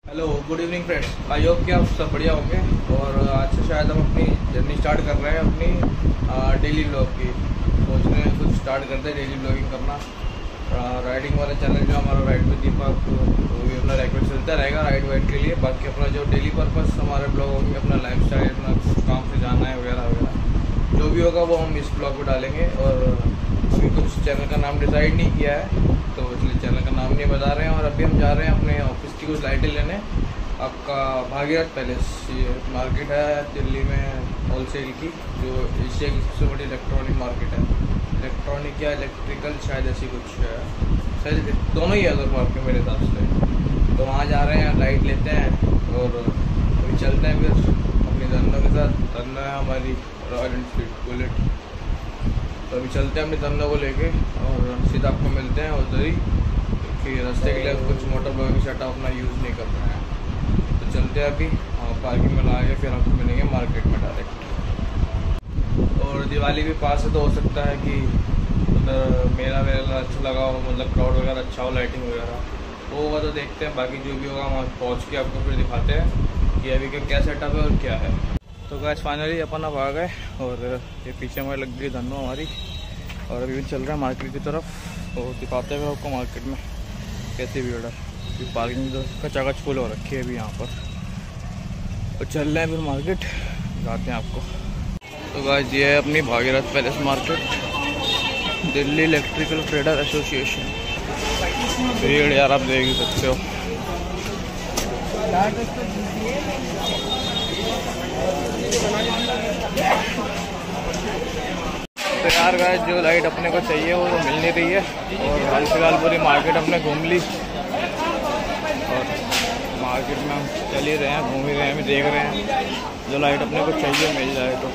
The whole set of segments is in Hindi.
Hello good evening friends, I hope कि आप सब बढ़िया होंगे। और आज से शायद हम अपनी जर्नी स्टार्ट कर रहे हैं अपनी डेली ब्लॉग की। सोच रहे हैं कुछ स्टार्ट करते हैं डेली ब्लॉगिंग करना। राइडिंग वाला चैनल जो हमारा राइड विद दीपक, तो भी अपना रेकॉर्ड चलता रहेगा राइड वाइड के लिए। बाकी अपना जो डेली पर्पस हमारे ब्लॉग होंगे, अपना लाइफ स्टाइल, अपना कुछ काम से जाना है वगैरह वगैरह जो भी होगा वो हम इस ब्लॉग में डालेंगे। और अभी कुछ चैनल का नाम डिसाइड नहीं किया है, तो इसलिए चैनल का नाम नहीं बता रहे हैं। और अभी हम जा रहे हैं अपने ऑफिस की कुछ लाइटें लेने। आपका भागीरथ पैलेस, ये मार्केट है दिल्ली में होलसेल की, जो एशिया की सबसे बड़ी इलेक्ट्रॉनिक मार्केट है। इलेक्ट्रॉनिक या इलेक्ट्रिकल शायद ऐसी कुछ है, शायद दोनों ही है उधर मार्केट मेरे हिसाब से। तो वहाँ जा रहे हैं, लाइट लेते हैं और अभी चलते हैं फिर अपनी धंधों के साथ। धंधा है हमारी रॉयल एनफील्ड बुलेट। तो अभी चलते हैं अपनी धंधों को लेके और सीधा आपको मिलते हैं उधर ही, क्योंकि रास्ते के लिए कुछ मोटर ब्लॉगिंग सेटअप अपना यूज़ नहीं कर रहे हैं। तो चलते हैं अभी पार्किंग में ला के, फिर आपको मिलेंगे मार्केट में डायरेक्ट। और दिवाली भी पास है, तो हो सकता है कि उधर मेला वेला अच्छा लगा हो, मतलब क्राउड वगैरह अच्छा हो, लाइटिंग वगैरह वो होगा तो देखते हैं। बाकी जो भी होगा वहाँ पहुँच के आपको फिर दिखाते हैं कि अभी का क्या सेटअप है और क्या है। तो गाइस फाइनली अपन अब आ गए और ये पीछे में लग गई धंधों हमारी, और अभी भी चल रहा है मार्केट की तरफ। तो दिखाते हैं आपको मार्केट में कैसी भीड़ है। पार्किंग तो कचाकच फुल हो रखी है अभी यहाँ पर। तो चल रहे हैं फिर मार्केट, दिखाते हैं आपको। तो गाइस ये है अपनी Bhagirath palace market, Delhi electrical trader association. भीड़ यार आप देख ही सकते हो। तो यार गाइस जो लाइट अपने को चाहिए वो तो मिल नहीं रही है, और हाल फिलहाल पूरी मार्केट हमने घूम ली। और मार्केट में हम चल ही रहे हैं, घूम ही रहे हैं, अभी देख रहे हैं जो लाइट अपने को चाहिए मिल जाए तो।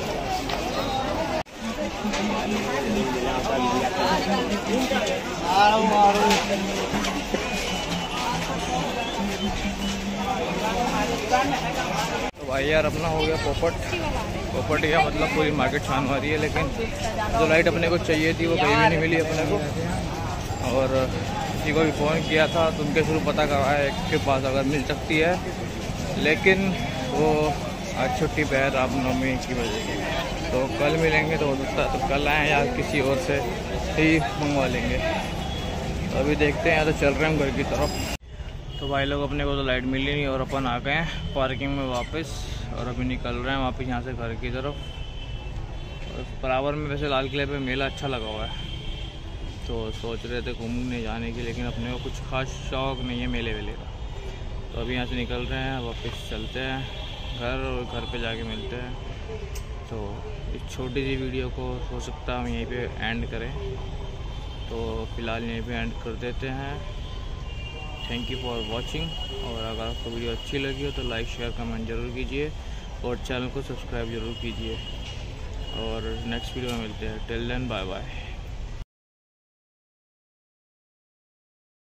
तो भाई यार अपना हो गया पोपट या मतलब पूरी मार्केट छान मारी है, लेकिन जो लाइट अपने को चाहिए थी वो कहीं भी नहीं मिली अपने को। और किसी को भी फ़ोन किया था तो उनके थ्रू पता करवाया एक के पास अगर मिल सकती है, लेकिन वो आज छुट्टी पे है रामनवमी की वजह से। तो कल मिलेंगे, तो हो सकता है तो कल आएँ या किसी और से ही मंगवा लेंगे। तो अभी देखते हैं, या तो चल रहे हैं घर की तरफ। तो भाई लोग अपने को तो लाइट मिली नहीं और अपन आ गए हैं पार्किंग में वापस, और अभी निकल रहे हैं वापस यहाँ से घर की तरफ। और बराबर में वैसे लाल किले पे मेला अच्छा लगा हुआ है, तो सोच रहे थे घूमने जाने की, लेकिन अपने को कुछ खास शौक नहीं है मेले वेले का। तो अभी यहाँ से निकल रहे हैं, वापस चलते हैं घर और घर पे जाके मिलते हैं। तो इस छोटी सी वीडियो को हो सकता है हम यहीं पे एंड करें, तो फ़िलहाल यहीं पे एंड कर देते हैं। Thank you for watching. और अगर आपको वीडियो अच्छी लगी हो तो लाइक शेयर कमेंट ज़रूर कीजिए, और चैनल को सब्सक्राइब ज़रूर कीजिए। और नेक्स्ट वीडियो में मिलते हैं। Till then bye bye.